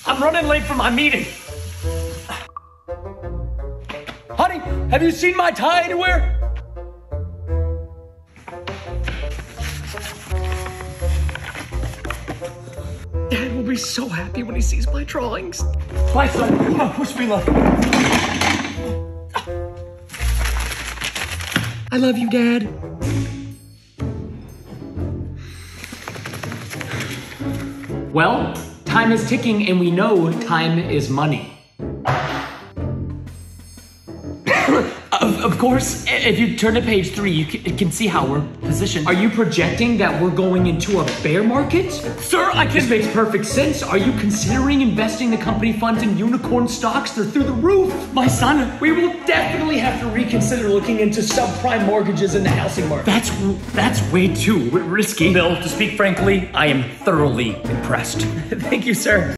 I'm running late for my meeting. Honey, have you seen my tie anywhere? Dad will be so happy when he sees my drawings. Bye, son. Come on, wish me luck. I love you, Dad. Well, time is ticking and we know time is money. Of course, if you turn to page 3, you can see how we're positioned. Are you projecting that we're going into a bear market? Sir, This makes perfect sense. Are you considering investing the company funds in unicorn stocks? They're through the roof. My son, we will definitely have to reconsider looking into subprime mortgages in the housing market. That's way too risky. Bill, to speak frankly, I am thoroughly impressed. Thank you, sir.